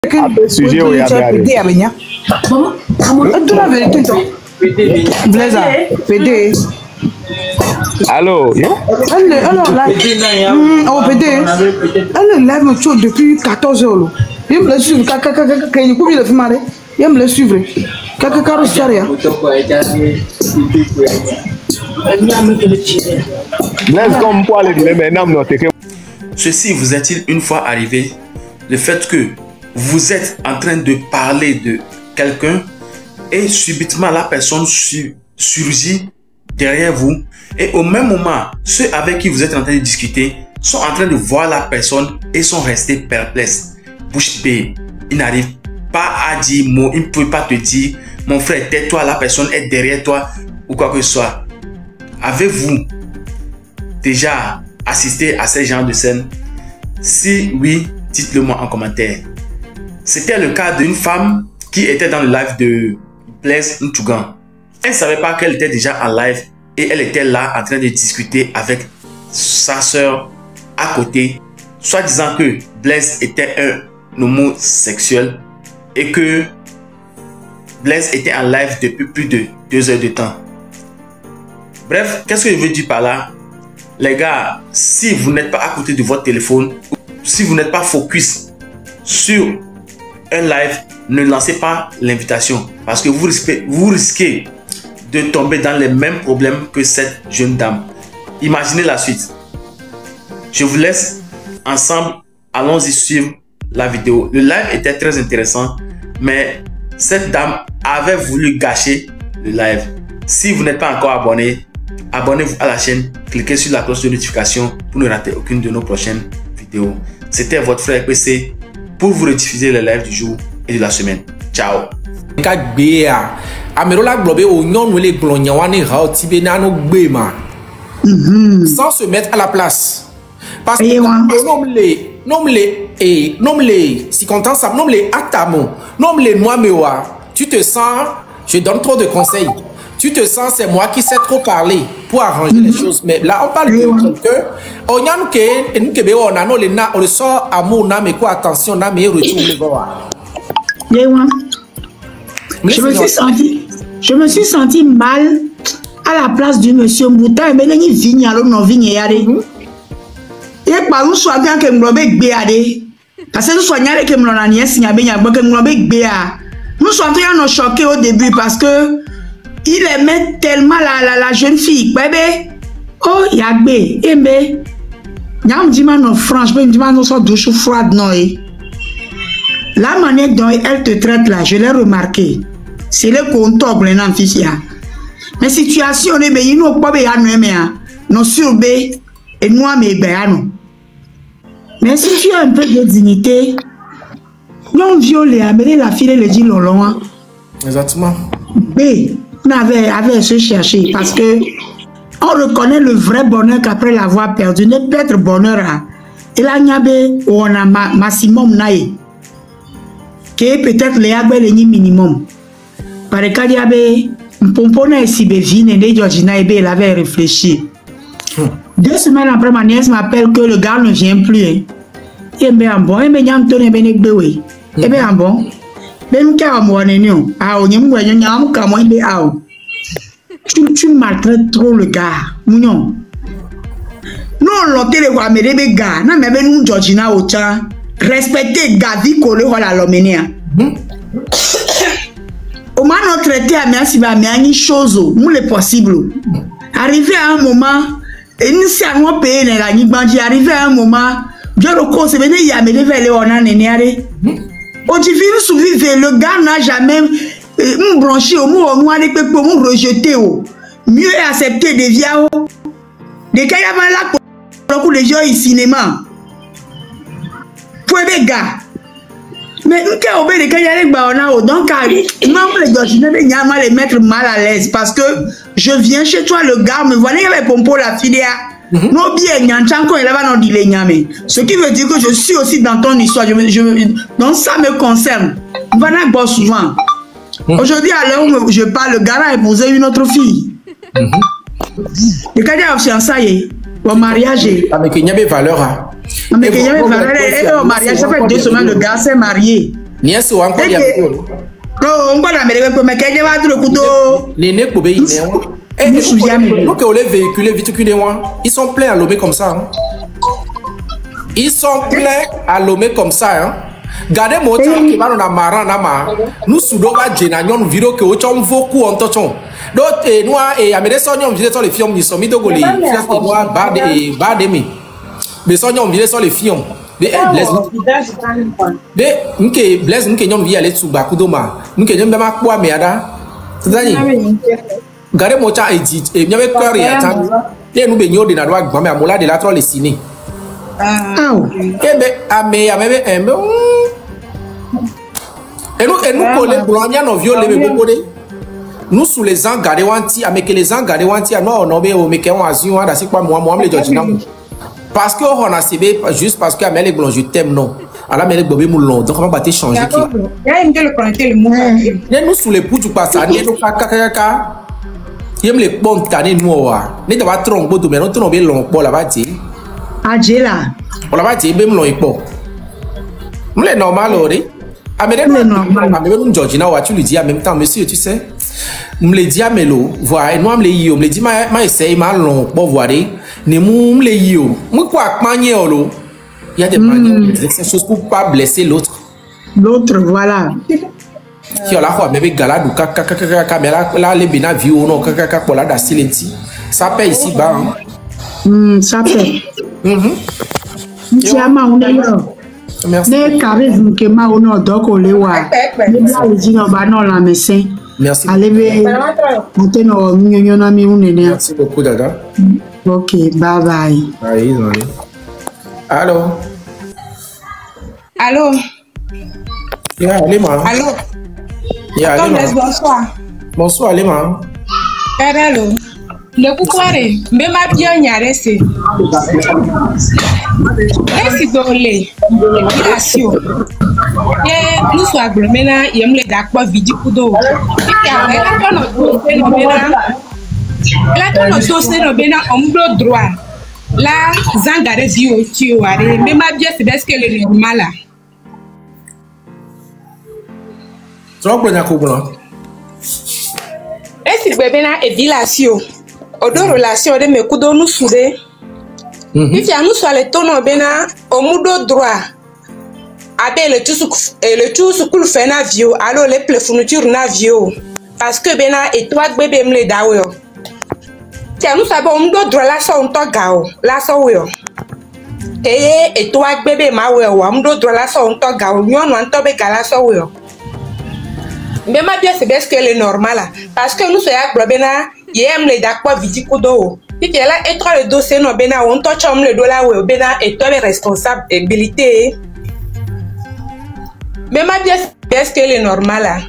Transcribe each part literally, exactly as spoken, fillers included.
Après sujet, on y a bien. Tu la vérité, toi. Blaise, P D. Allô? Alors là, oh P D, elle lève mon show depuis quatorze heures. Il me laisse suivre, il me fait marrer. Il me laisse suivre. Quelques carrosseries. Blaise, comme pour aller dire maintenant, ceci vous est-il une fois arrivé, le fait que vous êtes en train de parler de quelqu'un et subitement la personne surgit derrière vous et au même moment, ceux avec qui vous êtes en train de discuter sont en train de voir la personne et sont restés perplexes, bouche bée. Ils n'arrivent pas à dire mot, ils ne peuvent pas te dire mon frère tais-toi, la personne est derrière toi ou quoi que ce soit. Avez-vous déjà assisté à ce genre de scène? Si oui, dites-le moi en commentaire. C'était le cas d'une femme qui était dans le live de Blaise Ntougan. Elle ne savait pas qu'elle était déjà en live et elle était là en train de discuter avec sa soeur à côté, soit disant que Blaise était un homosexuel et que Blaise était en live depuis plus de deux heures de temps. Bref, qu'est-ce que je veux dire par là? Les gars, si vous n'êtes pas à côté de votre téléphone, si vous n'êtes pas focus sur un live, ne lancez pas l'invitation parce que vous risquez, vous risquez de tomber dans les mêmes problèmes que cette jeune dame. Imaginez la suite. Je vous laisse ensemble, allons-y suivre la vidéo. Le live était très intéressant, mais cette dame avait voulu gâcher le live. Si vous n'êtes pas encore abonné, abonnez-vous à la chaîne, cliquez sur la cloche de notification pour ne rater aucune de nos prochaines vidéos. C'était votre frère P C pour vous rediffuser les lives du jour et de la semaine. Ciao. Sans se mettre à la place. Parce que non les non les et non les si content ça non les atamo non les moi mewa tu te sens je donne trop de conseils. Tu te sens, c'est moi qui sais trop parler pour arranger mm-hmm. les choses. Mais là, on parle de quelqu'un. On y a un que, nous que on a non les na, on le sort amour na mais quoi attention na mais retour les voir. Je me suis senti, je me suis senti mal à la place du monsieur Mbouta. Mais il vigne alors non vigne yare. Et par où soit bien que m'lobé béade. Parce que nous soignons que m'lon a nièce n'y a bien que m'lobé béa. Nous sommes très choqués au début parce que il aimait tellement la, la, la jeune fille. Bébé, oh, yagbe, aimé. Yam dit non, franchement, il dit non, ça douche froide, non. La manière dont elle te traite là, je l'ai remarqué. C'est le compteur, le nom fils. Mais situation, mais il n'ont pas bien aimé. Non, sur B, et moi, mais ben, mais si tu as un peu de dignité, non violé, mais la fille, elle dit lolo. Exactement. B. On avait, avait se chercher parce que on reconnaît le vrai bonheur qu'après l'avoir perdu, ne peut être bonheur. Et là, il y a on a maximum naï. Que peut-être les abel minimum. Par le cas, il y avait un pompon ici, Bévine, et Georgina, il avait réfléchi. Deux semaines après, ma nièce m'appelle que le gars ne vient plus. Et bien, bon, et bien, Anthony Benébéoué. Et bien, bon. Ben ka mo nenio ah onye mwenye nyam ka mo ibe ah tu tu maltraites trop le gars mignon non l'hôtel le wa me be gars na me be nu Georgina ocha respecter gavi ko le wala lomenia au moins non traiter à merci ba mi ani chose ou le possible arrivé à un moment et ni si anwo payer la ni bandi arrivé à un moment je le cause be ne ya me le vele ona neniare. Le gars n'a jamais euh, branché au mot au noir et peu pour nous rejeter. Mieux accepter des vies. Des cas, il y avait là pour les gens au cinéma. Pour les gars. Mais nous, quand on veut les cas, il y a les baronaux. Donc, même les gars, je ne vais pas les mettre mal à l'aise parce que je viens chez toi, le gars, me voilà, il y avait pompo la filière. Non bien, ce qui veut dire que je suis aussi dans ton histoire. Je, je, donc ça me concerne. Voilà bon souvent. Aujourd'hui, à l'heure où je parle, le gars a épousé une autre fille. Le cas de fiançailles, au mariage. Mais qu'il y avait valeur. Mais qu'il y avait valeur. Et au mariage, ça fait deux semaines, le gars s'est marié. Ni est-ce ou encore il y a non, on va la mettre mais qu'elle va le couteau. Les nez pour béir. Et nous que les véhicules vite que ils sont pleins à Lomé comme ça. Hein. Ils sont pleins à Lomé comme ça. Hein. Gardez mon temps qui va dans la marra nama. Nous soudons la génération vidéo que autant beaucoup en touchant. D'autres et nous et à mes soignants vidéo sur les films ils sont mis de goler. Fias et moi bad et bad demi. Mais soignants vidéo sur les films. De bless. De nke bless nke nyom vi aller tuba kudoma. Nke nyom bema kwa meada. Tazani. Gare mocha edit e nyame kwari atan. De nu be nyode na do agba me amola de la tro le sini. Ah. Ebe ame ame embe. Et nous et nous coller blanc no viole me bokode. Nous sous les ans garder wanti ame que les ans garder wanti no no be o me ke wan azu wan da si kwa mo mo am le jojina mo. Parce que on a cébé juste parce que Amel est blanc, je t'aime non. Alors Amel est bobé moulon, donc on va battre changer qui. Il y a une de le connecter le mot. Ne nous sous les poutres du passage, ne nous pas kaka. Yem les bons tanés noirs. Ne t'as pas trop bon mais non trop bien long pour la bâtir. Adjela. Pour la bâtir même long et pas. Nous les normal ori. Amel est normal. Amel nous Georgina ou tu lui dis en même temps monsieur tu sais. Me le dit à Melo, voilà, nous me le yo, me le dit ma ma essaye ma long pour voir ne mou me le yo, moi quoi manier olo, il y a des manières, des choses pour pas blesser l'autre. L'autre voilà. Qui a la fois mais gala du kaka kaka kaka mais là là les bina vie ou non kaka kaka pour la da silenti, ça paye ici bas. Hmm, ça paye. Mhm. Tiens ma on est là. Merci. Ne charisme que ma on a donc on les voit. Ne bien le dire on va non la médecin. Merci. Allez, merci beaucoup, Dada. Ok, bye bye. Bye, allô. Allô. Yeah, Alima. Allô. Yeah, Alima. Bonsoir. Bonsoir, Alima. Allô. Le coucouare, mais ma bien nyarese. Esi dole. Relation. Ye nous soit glomena yem le dakpo vidi kudo. Ya la tono to se no bena. La tono to se no bena omdo droit. La zangare vio ti o are, mais ma bien c'est parce que le normal là. Trop bien à comprendre. Esi bebena e vilation. Odo relation de me kudo nous soudé. Il y a nous soit le tono bena omudo droit. Abe le tout le tout ce qu'on fait na vio alors les ple fourniture na vio parce que bena et toi bébé me le dawo. Tiens nous savons omudo droit la so on to gao la so yo. Teye et toi bébé ma we wa omudo droit la so on to gao nyon wan to be gala so yo. Mais ma bien c'est parce que le normal là parce que nous soyons bena yem le dakpo vidi kudo. Si tu es là et toi le dossier no bena on to chom le dollar we bena et toi les responsabilités. Mais ma bien est-ce que le normal là?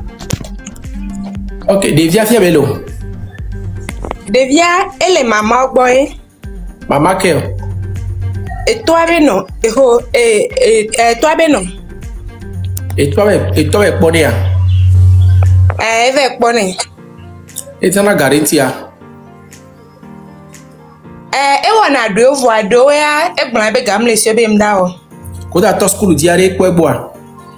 Ok, Devia fait bello. Devia elle est maman boy. Maman quel? Et toi ben non. Et et toi ben non. Et toi et toi est bonne. Eh, avec bonne. Et ça na garantie. Eh, e wana do voix do ya e blan be gam le se be mda o. Ko da to school diare ko eboa.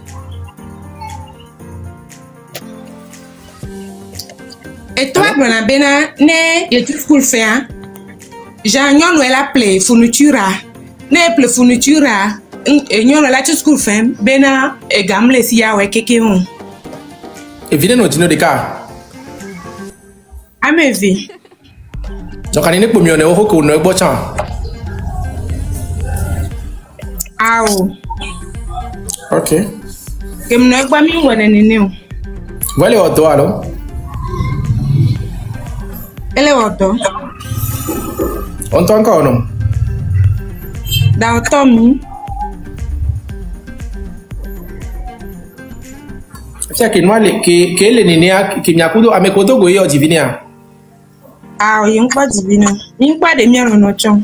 Et toi blan bena ne ye tu school fait hein. Jean nyon we la play fourniture ne play fourniture e nyon la tu school fait bena e gam le si ya we keke on. Et vient no dino de ka. Amevi. Donc on est pour mieux on ko no ebo chan. Awo. OK. Kem no egba mi wona nene o. Wale odo alo. Ele odo. On to encore non. Da oto mi. Tia ke no le ke ke le nene a ke miakudo amekodo go yo divinia. Ah, yin kwa divina. Yin kwa de miaro no chon.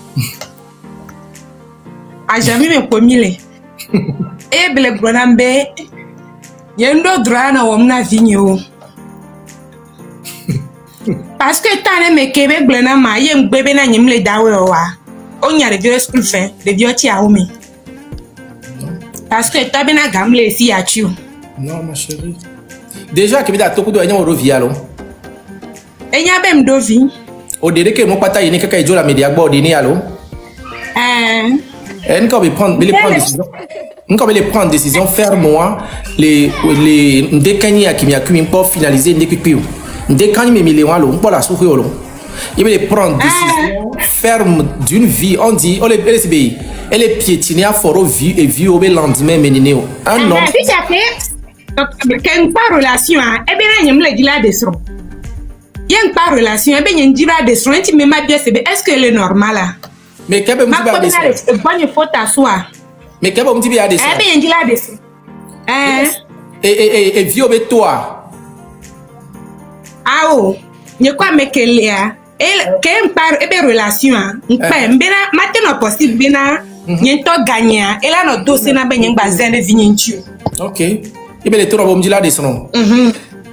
A jamais me pomile. E ble bronambe. Yendo drana wo mna vinyo. Parce que tane me kebe blena ma yem bebe na nyimle dawe wa. Onya de vieux school fin, de vieux ti a umi. parce que tu as bien gamble ici à tu. Non, ma chérie. Déjà, que tu as tout de suite, on revient alors. Et il y a même deux vies. Au délai que mon pata, il n'y a qu'à jouer la média, bon, dîner alors. Euh. Et quand il prend des décisions, quand il prend décision ferme-moi, les les décaniers qui m'y accumulent pour finaliser des pipiou. Décaniers mais millions alors, on peut la souffrir alors. Il veut prendre décision ferme d'une vie. On dit, on les elle elle est piétinée à fort vie et vie au lendemain menino. Un homme. Si ça fait qu'une pas relation, eh bien il y a me le dit là dessus. Il y a une pas relation, eh bien il y a une dit là dessus. Tu me m'as dit est-ce que elle est normale là? Mais qu'est-ce que vous dites à dessus? Bonne faute à soi. Mais qu'est-ce que vous dites à dessus? Eh bien il dit là dessus. Hein? Et et et vie au toi. Ah oh, il y a quoi mais qu'elle est là? Et qu'un par et bien relation, on peut bien maintenant possible bien, il y a un gagné. Et là notre dossier n'a pas une base de vigneture. Ok. Et bien les tours vont me dire là dessus. Mhm.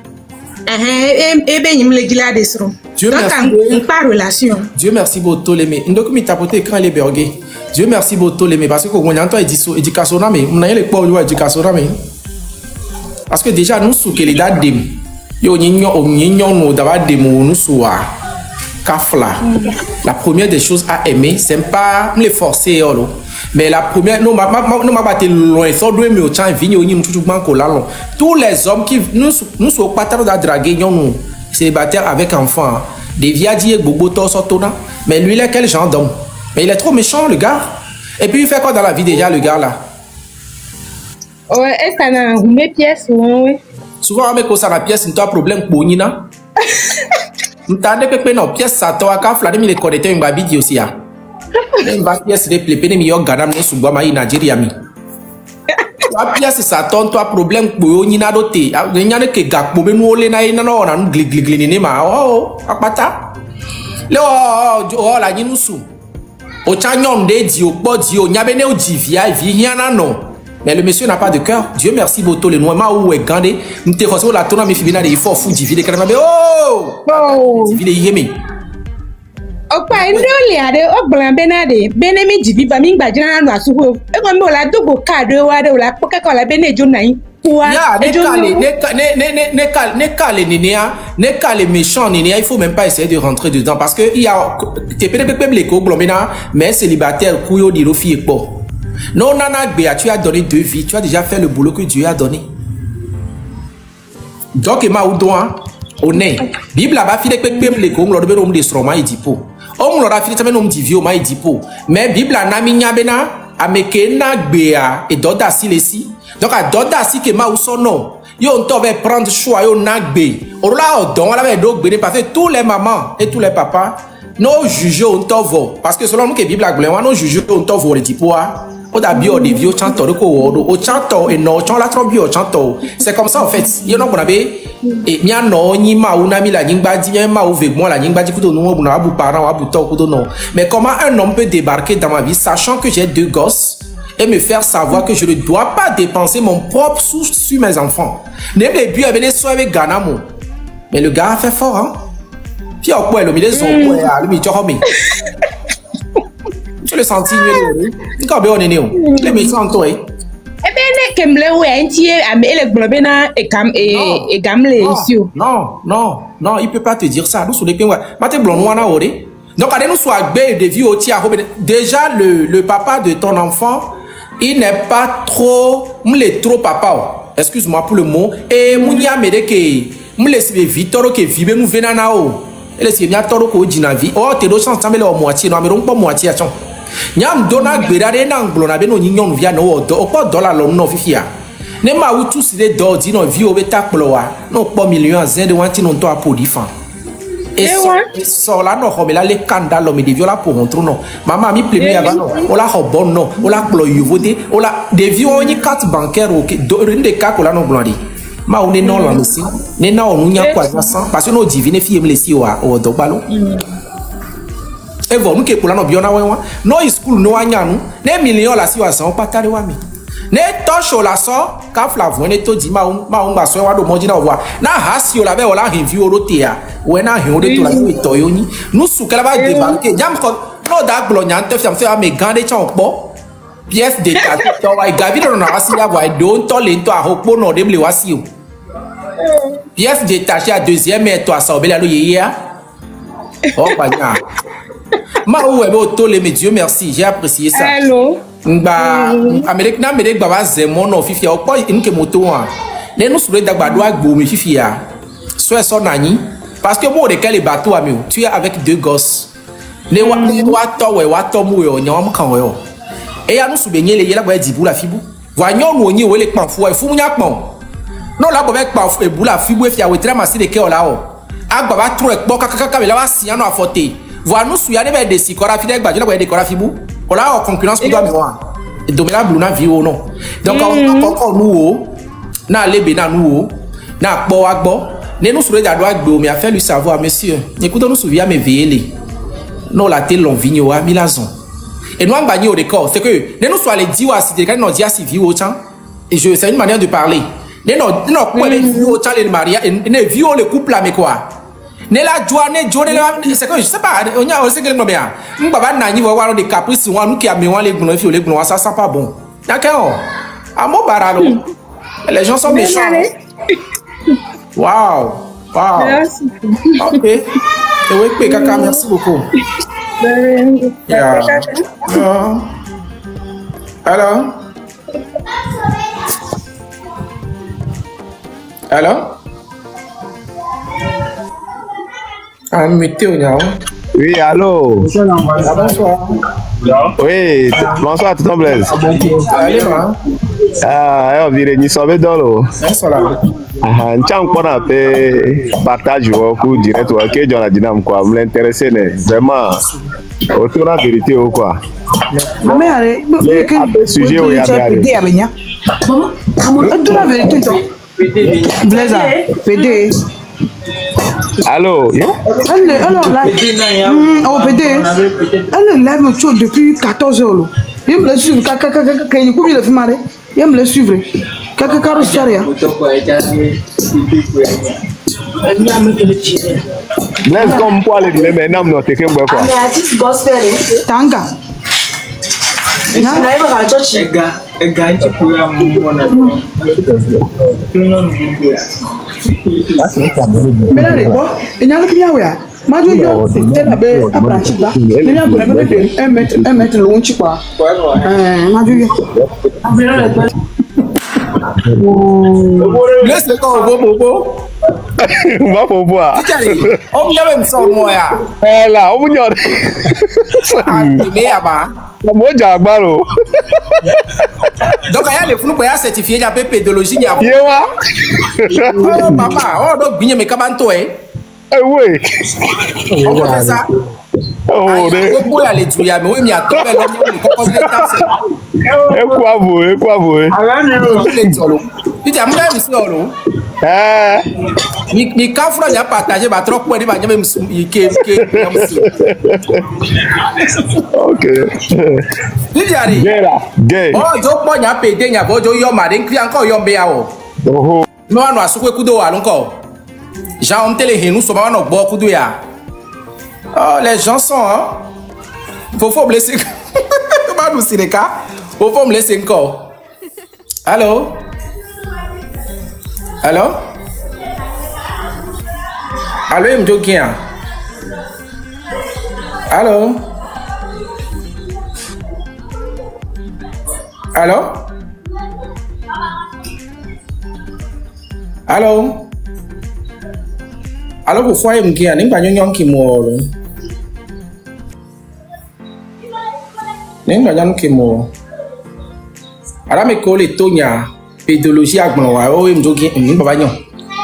Eh bien il me dit là dessus. Dieu merci. On par relation. Dieu merci beaucoup les mais. Donc mi tapoter quand les berger. Dieu merci beaucoup les mais parce que quand on entend éducation là mais on a les pas jouer éducation là mais. Parce que déjà nous sous que les dates dem. Yo nyinyo o nyinyo no daba dem nous soa. Kafla. La première des choses à aimer, c'est pas me les forcer, mais la première, non, ma, ma, non, ma batte loin, ça doit me au champ, vignes, au n'y tous les hommes qui nous, nous sommes pas tard de draguer, nous, célibataires avec enfants, des viadiers, bobo, tortona, mais lui, il est quel genre d'homme? Mais il est trop méchant, le gars. Et puis, il fait quoi dans la vie déjà, le gars là? Ouais, est-ce qu'on a mes pièces, oui? Souvent, avec ça, la pièce, c'est un problème pour nous, non? M'tande pepe no pièce ça toi ka fla de mi le connecter mba bidi aussi ya. Même ba pièce de plepe ne mi yo gana me suba ma Nigeria mi. Toi pièce ça ton toi problème pour ni na doté. Nya ne ke gakpo be nu ole na ina no na gli gli gli ni ma oh apata. Le oh oh la ni nusu. O cha nyom de di o po di o nya be ne o di via vi hiana no. Mais le monsieur n'a pas de cœur. Dieu merci beaucoup les noirs ma ou est gandé. M'te reço la tona mi fibina de il faut fou di vide kana be oh. Oh. Di vide yemi. Opa ndoli ade o blan benade benemi di viva mi gbajina na asuwo. E ko mi o la dogo card wa de o la poke ko la benejo nai. Ya, ne calé, ne ne ne ne calé, ne calé nénéa, ne calé méchant nénéa, il faut même pas essayer de rentrer dedans parce que il y a t'es peut-être les co blomena mais célibataire couyo di rofi et po. Non, Nana Béa, tu as donné deux vies, tu as déjà fait le boulot que Dieu a donné. Donc, il m'a ou doigt, on est. Bible a fait que les cons, l'on devait des stroma et dipo. On l'aura fait un homme divio, ma et dipo. Mais Bible a nami nyabena, a mekena Béa et Doda si les si. Donc, à Doda si que ma ou son nom. Yo, on t'avait prendre choix, yo nagbe. On l'a don, on l'avait donc béné parce que tous les mamans et tous les papas, nos juges on t'envoie. Parce que selon nous que Bible a glé, nos juges on t'envoie les dipo. Oda bio de vieux chanteur de ko o chanteur et non chant la trompe bio chanteur c'est comme ça en fait il y en a bonabe et mia no ni ma una mi la nyingba di ma ou veut moi la nyingba di kudo no buna abu parent abu to kudo non mais comment un homme peut débarquer dans ma vie sachant que j'ai deux gosses et me faire savoir que je ne dois pas dépenser mon propre sou sur mes enfants ne me bio avec so avec ganamo mais le gars a fait fort hein puis au point le milieu son point à lui jomi. Tu le senti mieux ni ka be on ene o le me santo e e be ne kemble we antie am ele globena e kam e e gamle ici non non non il peut pas te dire ça nous sur les pays mate blon wana ore donc allez nous soit gbe de vie au tia déjà le le papa de ton enfant il n'est pas trop m'le trop papa excuse-moi pour le mot et munya mede ke m'le se vitoro ke vibe nous venana o ele se nya toro ko jina vie oh te do chance tamele o moitié no amero pas moitié a chon nyam dona gbedare na nglona be no nyinyon via no odo opo dollar lo no fifia ne ma wu tous les do di no vi o beta ploa no po million zen de wanti no to apodi fan et so la no homela le kanda lo me de viola pour rentrer no mama mi plemi ava no ola ho bon no ola plo yuvode ola de vi o ni carte bancaire o ke do rende ka ko la no glori ma o ne no la no si ne na o nya kwa cent parce que no divine fi me le si o o do balo et vous nous qui pour la no biona wa no school no anyanu ne million la si wa san patare wa mi ne tosho la so ka flavu ne to di ma ma ngba so wa do moji na wa na hasi o la be o la review o te ya we na hin o de to la ni to yo ni nu su kala ba de banque jam ko no da glo nyan te fiam se a me gande chan po pièce détachée to wa gavi do na wasi ya wa do to le to a hopo no dem le wasi o pièce détachée à deuxième et to a sa obela lo yeye oh panya ma ou ebe o to le me Dieu merci j'ai apprécié ça Hello ngba Amérique na Amérique ba wa zemo no fifi o po nke moto wa ne no sure dagba do agbo mi fifi ya so e so nani parce que moi de quel bateau ami tu es avec deux gosses ne wa ne wa to we wa to mu yo nyom kan we o e ya no su benye le yela gba dibu la fibu wa nyon onyi we le pan fu e fu mu nya pon no la bo be pan fu e bu la fibu e fi awe tra masi de ke o la o agba ba tro e po kaka kaka la wa sian no afote wa no su ya ne be de si kora fi de gba je la gba de kora fibu o la o concurrence ko do mi wa e do me la blu na vi o no donc on ko nu o na lebe na nu o na po wa gbo ne nous souhaitons d'avoir gbo mais a fait lui savoir monsieur écoute nous souvient me veiller non la télé l'on vigno à milazon et nous en bagné au décor c'est que ne nous soit les dire si des nous dire si vieux autant et je c'est une manière de parler ne non non quoi les vieux autant les mariage ne vieux le couple là mais quoi ne la joie ne joie ne c'est que je sais pas on y a aussi que nous bien nous baba na ni voir des caprices on nous qui a mewa les gnos les gnos ça ça pas bon d'accord à mon baralo les gens sont méchants. Wow, wow. Merci. Ok. Et oui, Kaka, merci beaucoup. Yeah. Yeah. Hello. Hello. Ah, mettez-vous là. Oui, allô. Bonsoir. Oui, bonsoir, tout le monde. Allez, ma. Ah, on dirait ni sauvé dans l'eau. Ah, tiens, on a fait partage au coup direct ou à qui j'en ai dit non quoi, m'intéresser vraiment autour de la vérité ou quoi. Mais allez, mais sujet où il y a bien. Autour de la vérité. Blaise, P D. Allô? Alors là, oh P D, elle lève me chaud depuis quatorze heures. Il me le suivre, quand il coupe le film, il me le suivre. Kaka karo sharia. Let's come pour aller dire mais non non c'est quoi quoi. Tanga. Na iba ka church ega ega nchi kura mwana. Melare bo, enyalo kiya we. Maju yo, tena be apranchi ba. Enya go na be emet emet lo nchi kwa. Eh, maju yo. Laisse le corps au bobo. Va pour boire. On vient même sans moi. Eh là, on vient. Mais là-bas. Moi j'agbaro. Donc il y a les flous pour y certifier la pédologie il y a. Yewa. Oh papa, oh donc bien mais comment toi eh? Eh oui. On fait ça. Oh, mais on peut aller tuer mais oui mais à tomber l'homme il faut qu'on et quoi vous, et quoi vous? Tu dis à moi ici là. Eh. Ni ni quand frère a partagé ba trop pour dire ba même il que OK. Tu dis ari. Gay là, gay. Oh, jo po nya pede nya bo jo yo ma den cri encore yo be ya o. Oh. No anu asukwe kudo wa nko. Jean on tele henu so ma no gbo kudo ya. Oh, les gens sont hein. Faut faut blesser. Comment nous c'est les cas? Faut faut me laisser encore. Allô? Allô? Allô, il me dit qui? Allô? Allô? Allô? Allô, vous voyez me qui? N'est pas un qui mort. N'est pas un qui mort. Alors, mes collègues, Tonya. Pédologie à Gnoa, oh, il me dit qu'il n'y a pas de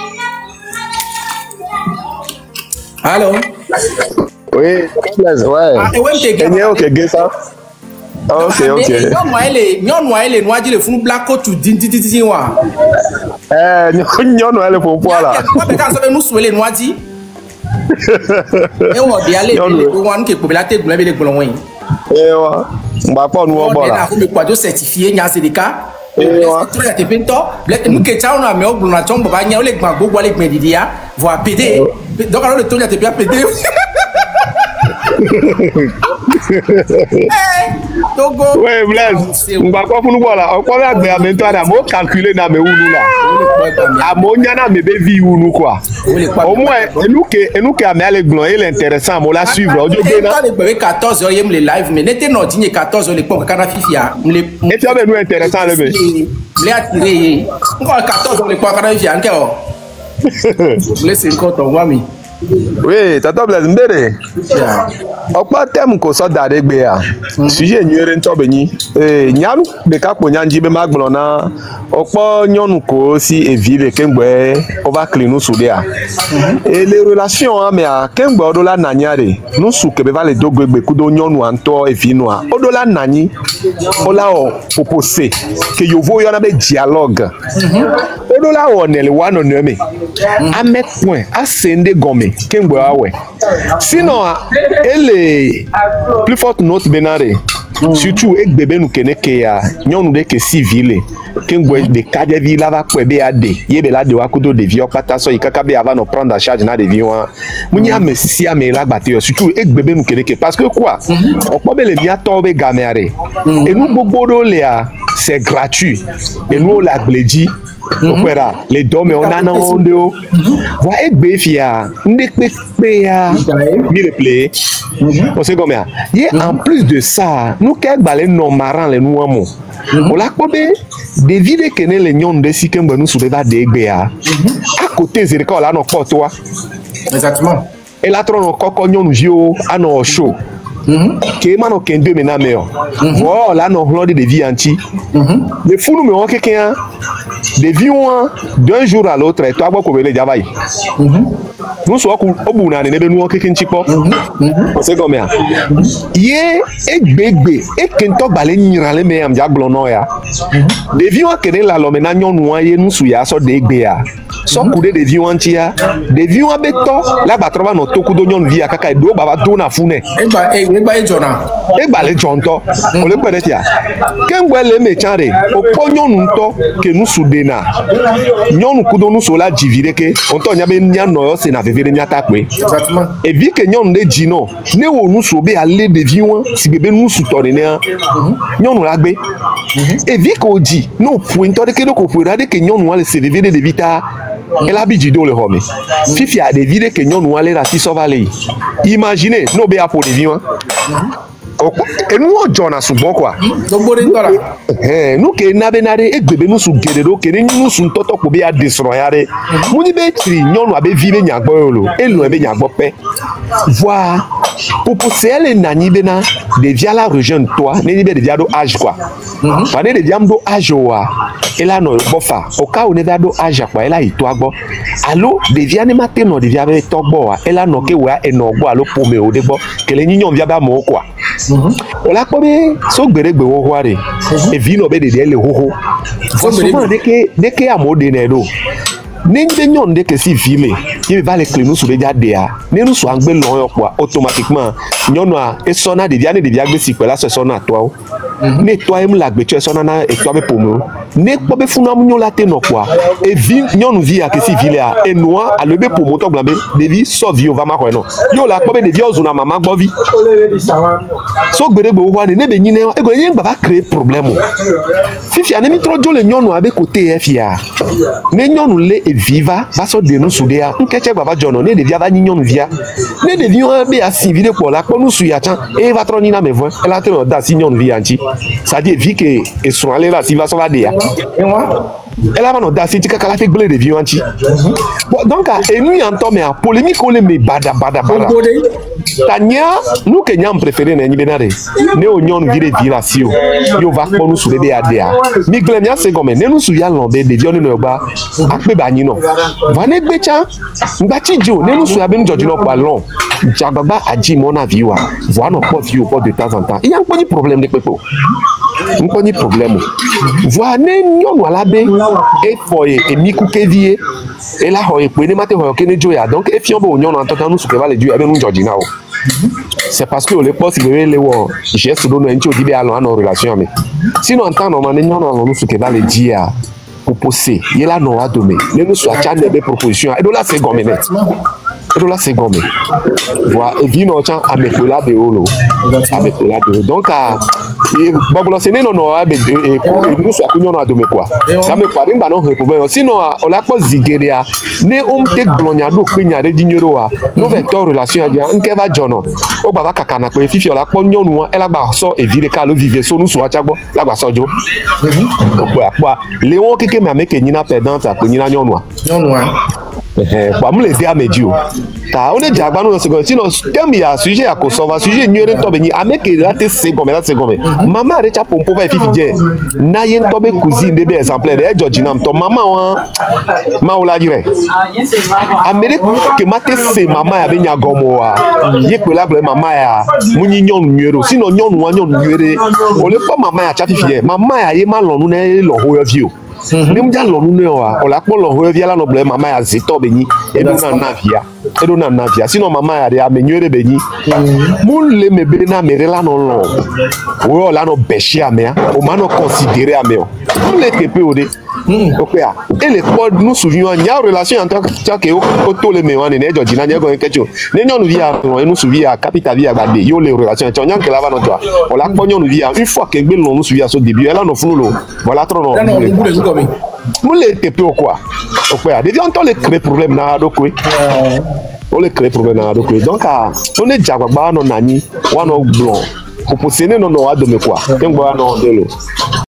allô? Oui, ouais. Ah, et ouais, t'es gagné, ok, gay ça. Ok, ok. Non, moi, elle est, non, moi, elle est noire, le fou black coat, tu dis, dis, dis, dis, moi. Eh, non, non, elle est pour quoi là? Pourquoi quand ça veut nous souhaiter les noirs, dit? Et on va bien aller, on qui est pour la tête, vous l'avez les boulons. Eh, ouais. On va pas nous en bas là. On est quoi de certifié, il y a ces cas. Tu as été pinto, nous qui sommes à Méo, nous avons pas gagné les grands les médias, voir pédé. Donc, alors le ton a été bien pédé. Togo. Ouais, Blaise. On va pas pour nous voir là. On va faire un méthode à moi calculer dans mes oulous là. À mon yana me bévi ou nous quoi. Au moins, nous que nous que à mes blanc il est intéressant, moi la suivre. Audio bien là. quatorze heures me les live mais n'était non digne quatorze heures les pour kana fifia. Et tu as nous intéressant le mais. Les attirer. Encore quatorze heures les pour kana fifia encore. Laissez encore ton wami. Oui, tata Blaise Mbere. Okpa tem ko so dare gbe ya. Suje nyere nto benyi. Eh nyaru de ka po nyanji be magbon na okpo nyonu ko si evile kengbe over clean nu sude a. Et les relations a me a kengbe odola nanyare. Nu su ke be va le dogbe kudo nyonu anto evinu a. Odola nani. Ola o propose que yo vo yo na be dialogue. Odola o ne le wa no no me. A met point a sende gome kengbe awe. Sinon elle plus forte note benare surtout ek bébé nous kene ke ya nyonu de ke civile kengwe de kadje vi lava ko be ade yebe la de wakudo de vie opata so ikaka be avant no prendre en charge na de vie wa munya messia me la batte surtout ek bébé nous kene ke parce que quoi on peut le bien tomber gamere et nous bobodo léa c'est gratuit et nous la blédi opéra les domes on a non ondo va ek be fia ndek pe ya mi le play on sait combien et en plus de ça nous quel balé non marrant les nous amo on la kobe des vides que les nyons de si que nous sous va de à côté c'est quand là non pas toi exactement et là trop non coco nyon nous à nos show que mano kende mena meilleur voilà là non glande de vie anti les fous nous me ont quelqu'un des vies d'un jour à l'autre et toi beaucoup les javaï nous sommes au bout d'un ne nous quelqu'un chipo c'est combien yé et bébé et kento baleni rale me am diablo no ya des vies que la lomena nyon noyé nous sou ya so de gbea so coude des vies antia des vies beto la batroba no toku do nyon via kaka do baba do na fune e ba e ba e jona e ba le jonto o le pere tia kengwe le me chare o po nyon nto ke nous soudena nyon kudo nous so la divire ke on to nya be nya no se na vevere nya takwe exactement et vi ke nyon de jino ne wo nous so be ale de vies si bebe nous sou torne nyon la gbe et vi ko di no point de ke do ko fura de ke nyon wale se vevere de vita elle a bijido le homme fifi a des vides que nyon wale la si sovale imaginez no be apo de vies et nous on jona sou bon quoi eh nous ke na benare e gbebe nous sou gedero ke ni nous sou toto ko be a destroyare mu ni be tri nyon wa be vive nyagbo lo e lo be nyagbo pe voir pour pousser les nani bena de via la rejoindre toi ni be de via do âge quoi parler de via do âge wa et là no bofa au cas où ne va do âge quoi et là il toi gbo allo de via ne matin no de via be to gbo wa et là no ke wa e no gbo allo pour me o de gbo ke le nyon via ba mo quoi on la kobe so gbere gbe wo ware e vi no be de le hoho souvent de ke de ke amode ne do ni be nyon de ke si vile il va les clés nous sur les jadea ne nous so angbe lo yo quoi automatiquement nyon a e sona de via ne de via gbe si pe la so sona toi ne toi em la gbe tu sona na e toi be pomo ne ko be funa mu nyon la te no quoi e vi nyon vi a ke si vile a e noa a le be pomo to glambe de vi so vi o va ma ko no yo la ko be de vi o zuna mama gbo vi so gbere gbe wo ne be nyine e go yin baba créer problème fifi a ne mi tro jo le nyon a be côté e fia ne nyon le e viva va so de nous soudea nkeche baba jono ne de via va nyon via ne de vi o be a si vide pour la ko nous su ya chan e va tro ni na me vo e la te no da si nyon via anti ça dit vi que e so ale la si va so va de ya elle a no da si ti kaka la te gbele de vi anti donc et nous entend mais polémique on le me bada bada bada tanya nous que nyam préféré na nyibenare ne o nyon vide vira si o yo va ko nous su de adea mi glem ya se gome ne nous su ya lombe de vi oni no gba akpe ba yin no va ne gbe cha ngba ti jo ne nous su ya be njoji no pa lon jagbagba aji mo na vi wa vo no po vi o po de temps en temps il y a un petit problème de pepo un petit problème vo ne nyon wala be e foye e mi ku kevie et là ho e pe ne mate ho ke ne jo ya donc e fion bo nyon en tant nous su ke va le ju e be nu njoji na o c'est parce que le poste de le wo geste do no enchi odibe alo ana relation mi sinon en temps normal nyon no nous su ke va le dia proposer yela no adome ne nous su acha ne be proposition e do la se gomenet e do la se gomenet voilà et vi no chan amekola de olo amekola de donc à Bagolo c'est non non abe e nous so akunyo na dome kwa. Na me kwa rimba no hepo ben sinon ola po zigeria ne o mte glonya do penya de dinyoro wa no ve to relation adia nke ba jono o baba kaka na pe fifi ola po nyonu wa ela gba so e vire ka lo vive so nu so achagbo la gba sojo. Kwa kwa leon keke me ameke nyina perdante a pe nyina nyonu wa. Nyonu wa. Eh, kwa mule dia medio. Ta on est déjà gbanu no second sinon tem ya sujet ya ko sova sujet nyere to be ni ameke la te se gome la se gome. Mama recha pompo ba fifi je. Na yen to be cousine de be exemplaire de Georgina to mama wa ma ola dire. Amere ke mate se mama ya be nya gomo wa. Ye pe la ble mama ya munyi nyonu nyero sinon nyonu wa nyonu nyere. O le pa mama ya cha fifi je. Mama ya ye ma lonu ne lo ho vio. Ni mja lonu ne wa o la po lo ho via la no ble mama ya zito be ni e do na na via. E do na na via sinon mama ya de amenyere be ni. Mun le mebe na mere la no lo. O la no beshi amea o ma no considérer ameo. Mun le kepe o de. Ok ah. Et les quoi nous souvions il y a relation entre tant que au to le me wan ne Georgina ne go nkecho. Ne nyonu via nous souvia capital via gade yo les relations tu nyan que la va no toi. On la po nyonu via une fois que gbe nous souvia so début elle no funu lo. Voilà trop non. Mun le kepe o quoi. Ok ah. Devant on le crée problème na do quoi. On le crée problème na do quoi. Donc ah on est jagba ba no nani wa no blon. Pour poser non no wa do me quoi. Kengbo no de lo.